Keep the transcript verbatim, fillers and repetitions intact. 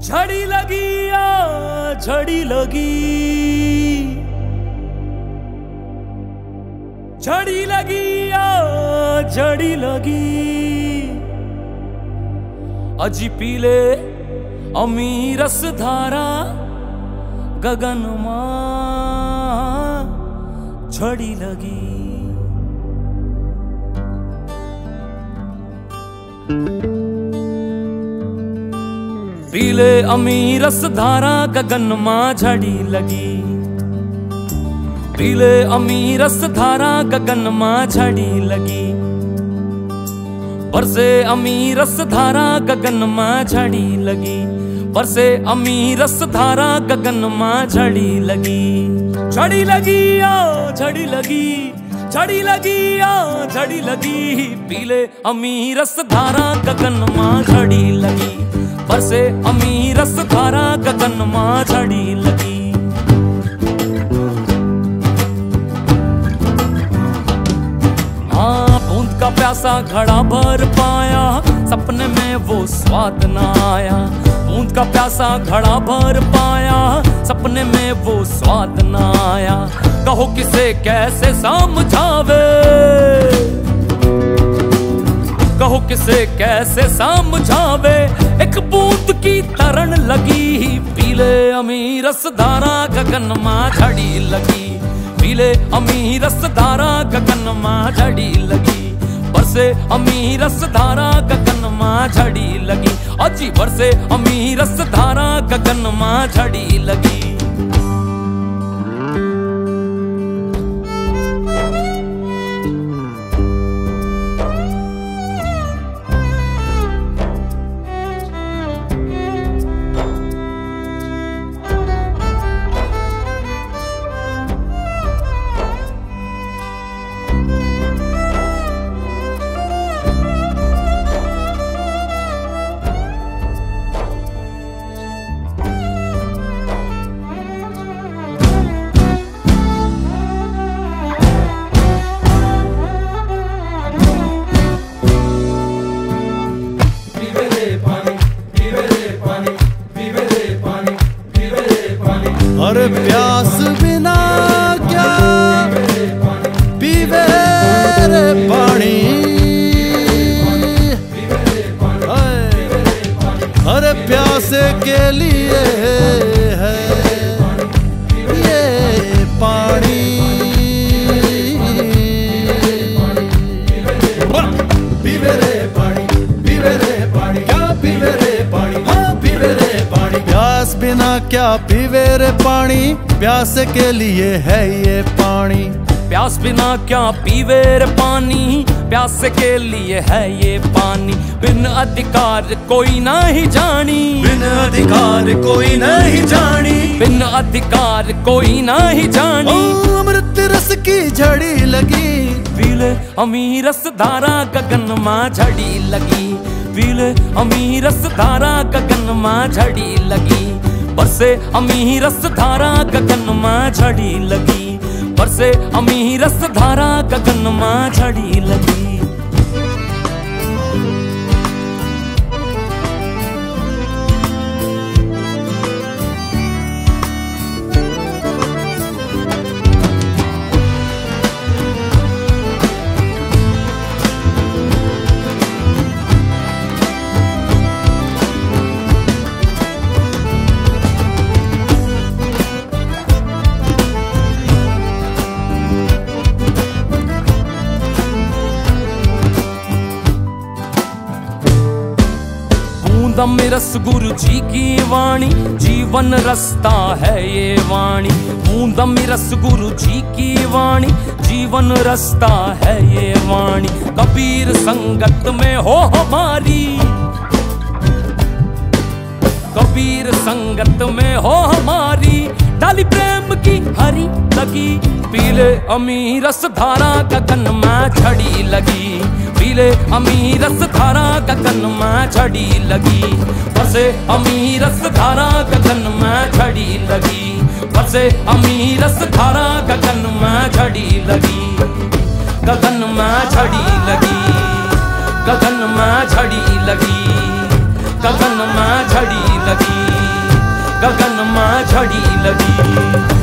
झड़ी लगी आ झड़ी लगी, झड़ी लगी आ झड़ी लगी। अजी पीले अमीरस धारा गगन मां झड़ी लगी। पीले अमीरस धारा गगन मां झड़ी लगी। पीले अमीरस धारा गगन मां झड़ी लगी। बरसे अमीरस धारा गगन मां झड़ी लगी। बरसे अमीरस धारा गगन मां झड़ी लगी। झड़ी लगी आ झड़ी लगी, झड़ी लगी आ झड़ी लगी। पीले अमीरस धारा गगन मां झड़ी लगी। बरसे अमीरस धारा गगन मां झड़ी लगी। हाँ बूंद का प्यासा घड़ा भर पाया, सपने में वो स्वाद न आया। बूंद का प्यासा घड़ा भर पाया, सपने में वो स्वाद न आया। कहो किसे कैसे समझावे, कहो किसे कैसे समझावे। एक बूंद की तरण लगी। पीले अमीरस धारा गगन मां झड़ी लगी। पीले अमीरस धारा गगन मां झड़ी लगी। बरसे अमीरस धारा गगन मां झड़ी लगी। अजी बरसे अमीरस धारा गगन मां झड़ी लगी। अरे प्यास बिना क्या पीवे रे पानी। अरे प्यासे के लिए है ये पानी। पीवे रे पानी, पीवे रे पानी, क्या पीवे रे पानी, हाँ पीवे रे पानी। प्यास बिना क्या पीवे रे पानी, प्यास के लिए है ये पानी। प्यास बिना क्या पीवे रे पानी, प्यास के लिए है ये पानी। बिन अधिकार कोई नहीं जानी, बिन अधिकार कोई नहीं जानी, बिन अधिकार कोई नहीं जानी। अमृत रस की झड़ी लगी। पीले अमीरस धारा गगन मां झड़ी लगी। पीले अमीरस धारा गगन मां झड़ी लगी। बरसे अमीरस धारा गगन मां झड़ी लगी। बरसे अमीरस धारा गगन मां झड़ी लगी। अमीरस गुरु जी की वाणी, जीवन रस्ता है ये वाणी। बूंद अमीरस गुरु जी की वाणी, जीवन रस्ता है ये वाणी। कबीर संगत में हो हमारी, कबीर संगत में हो हमारी। डाली प्रेम की हरी लगी। पीले अमीरस धारा गगन मां झड़ी लगी। पीले अमीरस धारा गगन मां झड़ी लगी। बरसे अमीरस धारा गगन मां झड़ी लगी। बरसे अमीरस धारा गगन मां झड़ी लगी। गगन मां झड़ी लगी। गगन मां झड़ी लगी। गगन मां झड़ी लगी। गगन में झड़ी लगी।